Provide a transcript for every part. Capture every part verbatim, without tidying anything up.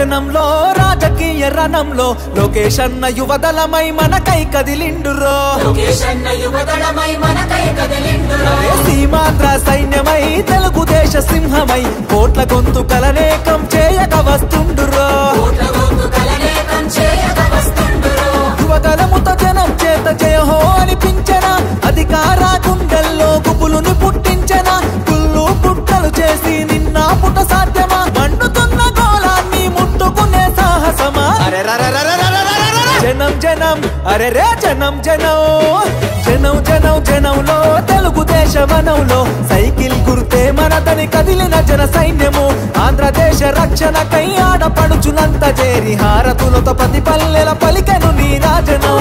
జనంలో రాజకీయ రణంలో లోకేష్ అన్న యువదళమై మనకై కదిలిండురో సీమాంధ్ర సైన్యమై తెలుగుదేశ సింహమై కోట్ల గొంతు కలనేకం చేయక వస్తుండురో యువదళముతో జనం చేత జయహో అనిపించన అధికార గుండెల్లో గుబులుని పుట్టించన కుళ్ళు పుట్టలు చేసి నిన్న పుట సాధ్యమా మండుతున్న గోళాన్ని ముట్టుకునే సాహసమా జనం జనం అరే రే జనం జనం జనం జనం జనంలో తెలుగుదేశ వనంలో సైకిల్ గుర్తే మనదని కదిలిన జన సైన్యము ఆంధ్రదేశ రక్షణకై ఆడపడుచునంత చేరి హారతులతో పది పల్లెల పలికెను నీ రాజనం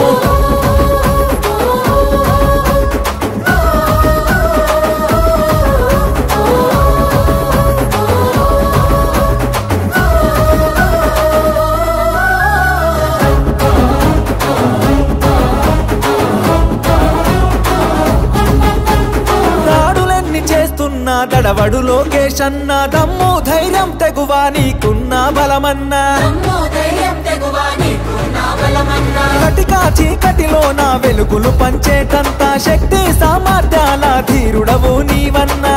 దడవడు లోకేష్ అన్న దమ్ము ధైర్యం తెగువా నీకున్న బలమన్నా కటికా చీకటిలో నా వెలుగులు పంచేటంత శక్తి సామర్థ్యాల ధీరుడవు నీవన్నా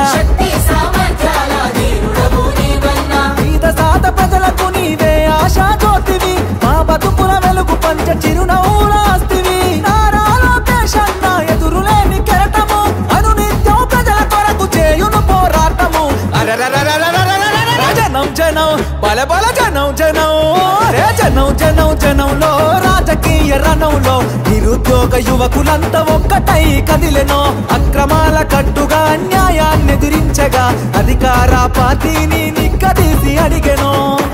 పేద సాత ప్రజలకు నీవే ఆశా జ్యోతివి మా బతుకుల వెలుగు పంచ చిరునవ్వులాస్తివి నారా లోకేష్ అన్న ఎదురులేని కెరటము అనునిత్యం ప్రజల కొరకు చేయును పోరాటము జనం జనం బల బల జనం జనం రే జనం జనం జనంలో రాజకీయ రణంలో నిరుద్యోగ యువకులంతా ఒక్కటై కదిలెనో అక్రమాల కట్టుగా అన్యాయాన్ని ఎదిరించగా అధికార పార్టీని నిక్కదీసి అడిగెనో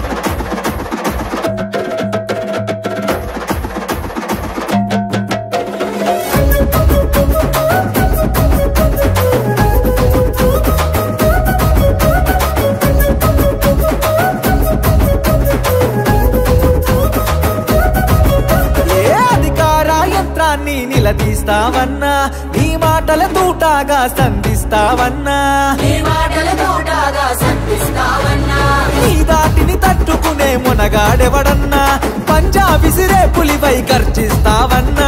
నిలదీస్తావన్నా నీ మాటల తూటాగా సంధిస్తావన్నా నీ దాటిని తట్టుకునే మునగాడెవడన్నా పంజా విసిరే పులిపై గర్జిస్తావన్నా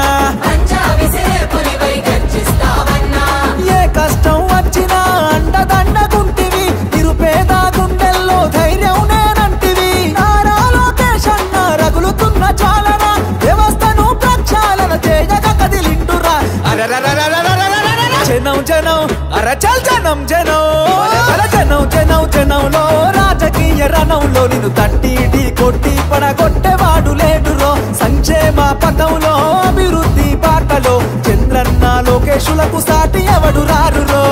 ఏ కష్టం వచ్చినా అండదండగుంటివి నిరుపేద గుండెల్లో ధైర్యం నేనంటివి నారా లోకేష్ అన్న రగులుతున్న చాలన వ్యవస్థను ప్రక్షాళన చేయగా కదిలిండురా జనం జనం అరచల్ జనం జనం జనం జనం జనంలో రాజకీయ రణంలో నిన్ను తట్టి ఢీ కొట్టి పడగొట్టేవాడు లేడురో సంక్షేమ పథంలో అభివృద్ధి బాటలో చంద్రన్న లోకేశులకు సాటి ఎవడు రారురో